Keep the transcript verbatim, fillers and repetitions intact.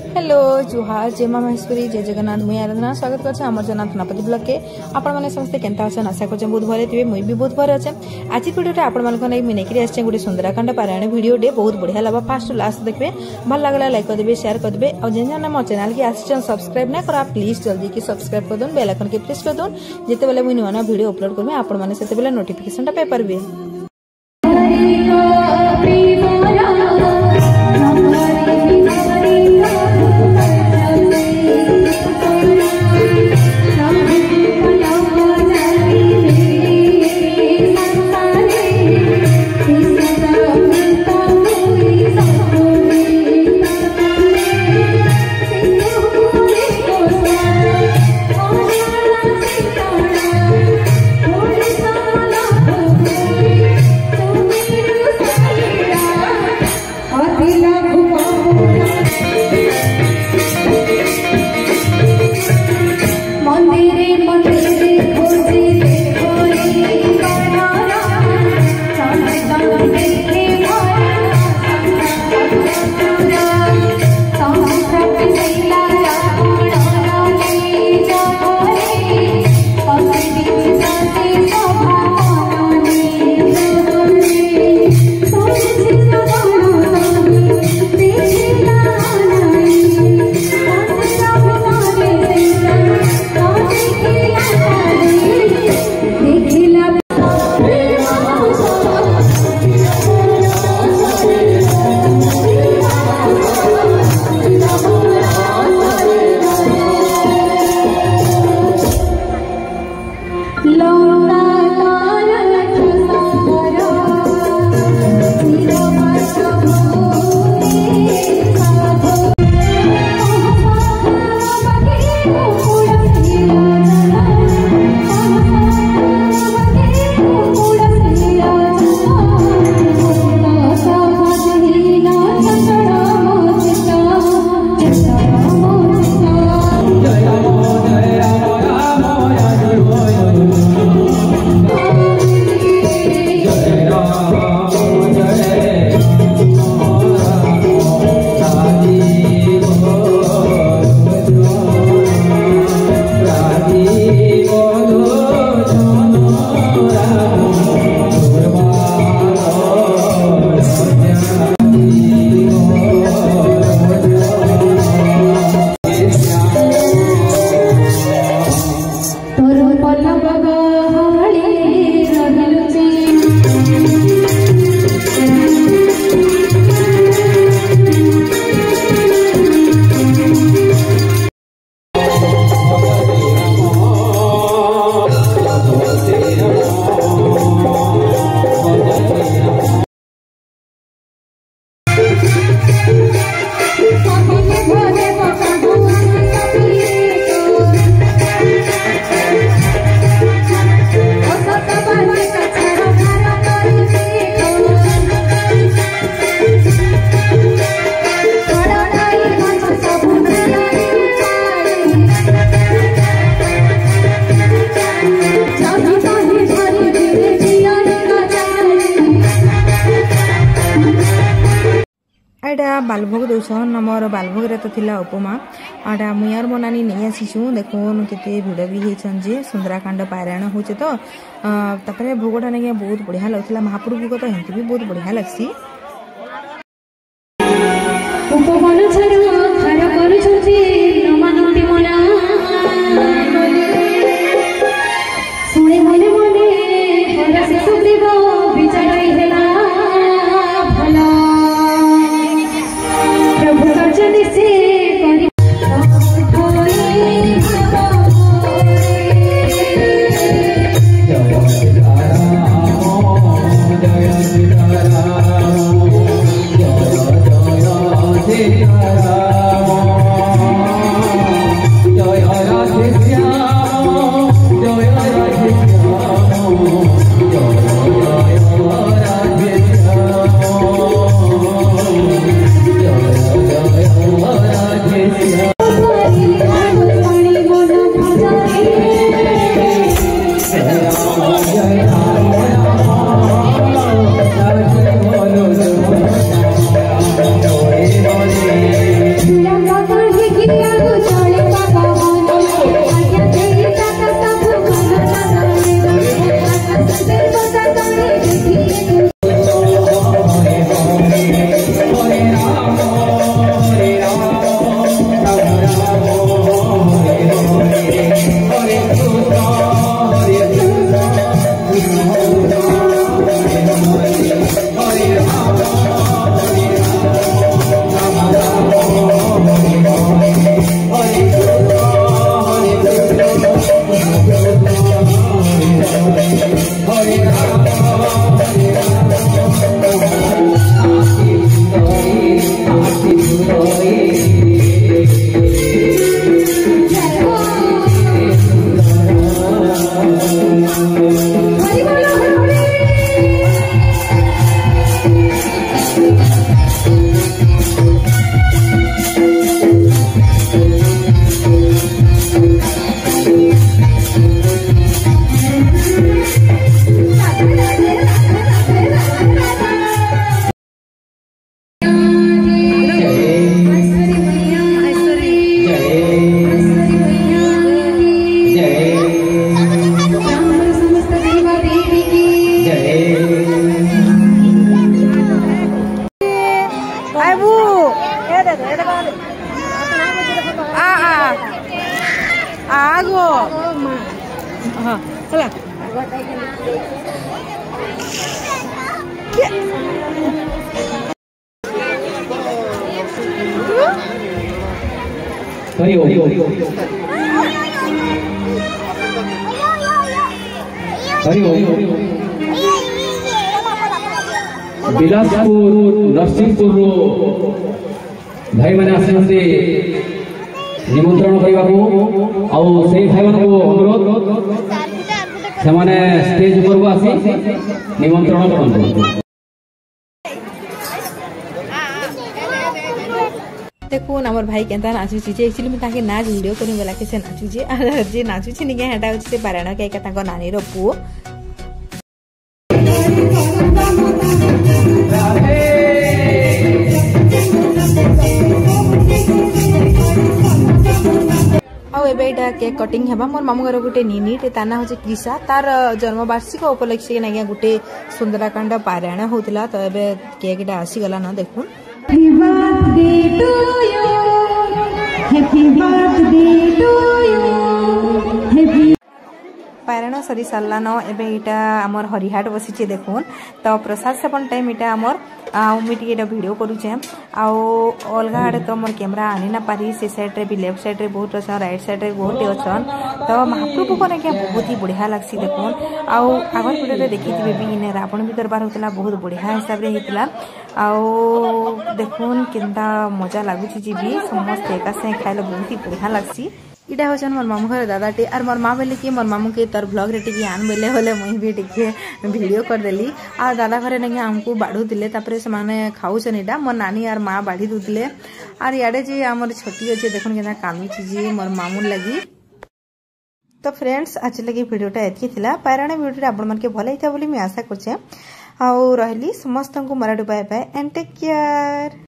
Hello जुहार जय माँ महेश्वरी जय जगन्नाथ मुई आराधना स्वागत कर आम जगन्नाथ थानापति ब्लॉग के आपण मैंने समस्ते केनता अच्छे आशा कर बहुत भले थे मुई भी बहुत भले अच्छे। आज वीडियो आपण मानी मुझे आसे गोटे सुंदरकांड पारायण वीडियो डे बहुत बढ़िया लगा फास्ट लास्ट देखिए भल लगला लाइक करदे शेयर करदे और जेन मो चैनल की आसी सब्सक्राइब ना कर प्लीज जल्दी की सब्सक्राइब कर दो बेल आइकन के प्रेस कर दो जिते बेले मुझे नुआ नुआ वीडियो अपलोड करबे आपण माने सेते बेले नोटिफिकेशन टा पे पारबे। एटा बालभोग दौसन मोर बालभोग रे तो थिला उपमा आटा मुयार बनानी नहीं आसीचु देखो केते भिड़ भी होइछन जे सुंदरकांड पारायण होचे तो तापरे भोगटा ने बहुत बढ़िया लगथिला महाप्रभु भोग तो हेंति भी बहुत बढ़िया लगसी। उपवन छरो खरा करू छथि नमानोटी मोला सुने मने मने हरा से सुग्रीव विचारई हेला भला प्रभु कर्जनी से करी Oh आ आ आगो हाँ चला बिलासपुर नरसिंहपुर भाई मैंने आसते निमंत्रण करने भाई मान को अनुरोध से स्टेज पर आसी निमंत्रण कर देखो आमर भाई केनता नाचुची जे एक्चुअली मैं ताके नाच वीडियो करी बोला के से नाचुची आ जे नाचुची निके हेटा होची से पारायण के का ताको नानी रो पुओ आउ एबे एटा केक कटिंग हेबा मोर मामू घर गुटे निनी टे ताना होचे कृषा तार जन्म वार्षिक उपलक्ष्य के नागिया गुटे सुंदराकांड पारायण होतला तो एबे केक एटा आसी गला न देखुन Happy birthday to you. Happy birthday to you. Happy पारायण सरी सारा न एबे इटा आमर हरिहाट बसी देखुन तो प्रसाद सेवन टाइम इटा आमर मुझे वीडियो करुचे आउ अलग आड़े तो मोर कैमरा आनी ना पारी से साइड रे भी लेफ्ट साइड रे बहुत अच्छा राइट साइड रे बहुत अच्छन तो महाप्रभु को ना क्या बहुत ही बढ़िया लगसी देखुन आउ आगर वीडियो रे देखी थी भी इने रावण भी दरबार होतला बहुत बढ़िया हिसाब रे हितला आउ देखुन केनता मजा लागुची जीबी समस्त एका से खाइले बहुत ही बढ़िया लगसी इटा होचन मोर मामू घर दादा टे और मोर माँ बेले कि मोर मामू के तर ब्लॉग रे टिके आन बेले होले मुई भी टिके वीडियो कर देली आ दादा घरे ने हमको बाढ़ू दिले तापरे से माने खाउछन इटा मोर नानी और माँ बाढ़ी दुले और याडे जे हमर छोटी अछि देखुन केना कामी चीज मोर मामू लगी तो फ्रेंड्स आज लगी वीडियोटा एतकी थिला पारायण वीडियो आपण मन के भले हिता बोली मैं आशा करछे आ रहली समस्त को Marathi bye bye and take care.